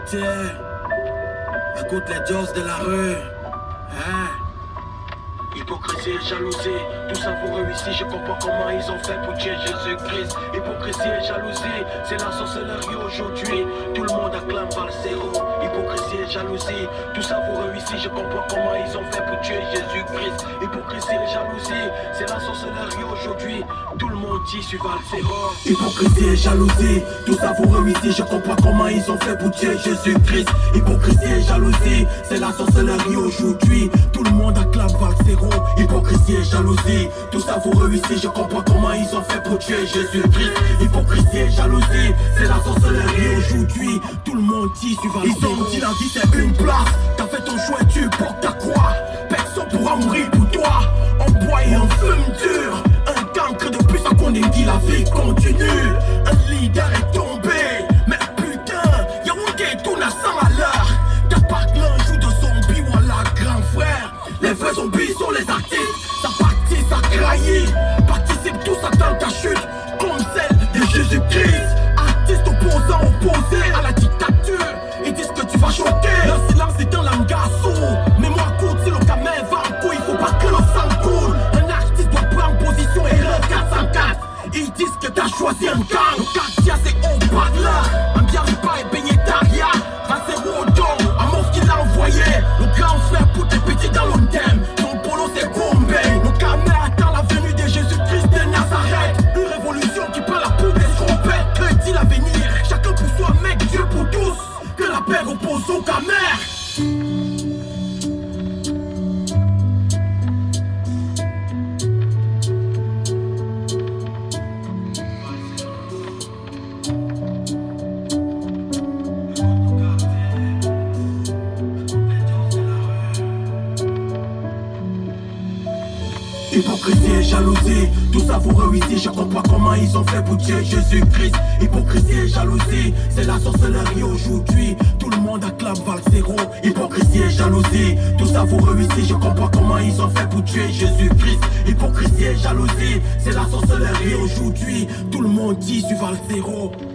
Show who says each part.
Speaker 1: quartier. Écoute les jokes de la rue. Hein?
Speaker 2: Hypocrisie et jalousie, tout ça vous réussit, je comprends comment ils ont fait pour tuer Jésus-Christ. Hypocrisie et jalousie, c'est la sorcellerie aujourd'hui. Tout le monde acclame Valsero. Hypocrisie et jalousie, tout ça vous réussit, je comprends comment ils ont fait pour tuer Jésus-Christ. Hypocrisie et jalousie, c'est la sorcellerie aujourd'hui. Tout le monde dit sur Valsero.
Speaker 1: Hypocrisie et jalousie, tout ça vous réussit, je comprends comment ils ont fait pour tuer Jésus-Christ. Hypocrisie et jalousie, c'est la sorcellerie aujourd'hui. Tout le monde acclame Valsero. Hypocrisie et jalousie, tout ça vous réussit, je comprends comment ils ont fait pour tuer Jésus-Christ. Hypocrisie et jalousie, c'est la sorcellerie aujourd'hui. Tout le monde dit suivant. Ils ont dit la vie c'est une place. T'as fait ton choix et tu portes ta croix. Personne pourra mourir pour toi. On boit et on fume dur. Un cancre de plus à qu'on dit la vie continue. Un leader est tombé. Mais putain, Yaoundé tourne à 100 à l'heure. T'as pas que l'un joue de zombie, voilà grand frère. Les vrais zombies sont les artistes, ça partit, ça trahit. Participe tous à ta chute, comme celle de Jésus-Christ. Artistes opposés à la dictature, ils disent que tu vas choquer. Leur silence est un langage sourd. Mémoire courte, si le camin va en couille, il faut pas que l'on s'en coule. Un artiste doit prendre position et le 404. Ils disent que t'as choisi un gang. Le quartier c'est au parleur. Un biaripa et baigné d'aria. Valsero au don, un mauve qui l'a envoyé. Le grand frère pour tes petits dans l'ondem. Ton polo c'est Gombe. Le camin attend la venue de Jésus-Christ de Nazareth. Une révolution qui prend la peau des trompettes. Que dit l'avenir? Chacun pour soi, mec, Dieu pour tous. Que la paix repose au camer. Hypocrisie et jalousie, tout ça vous réussit, je comprends comment ils ont fait pour tuer Jésus-Christ. Hypocrisie et jalousie, c'est la sorcellerie aujourd'hui. Tout le monde acclame Valsero. Hypocrisie et jalousie, tout ça vous réussit, je comprends comment ils ont fait pour tuer Jésus-Christ. Hypocrisie et jalousie, c'est la sorcellerie aujourd'hui. Tout le monde dit sur Valsero.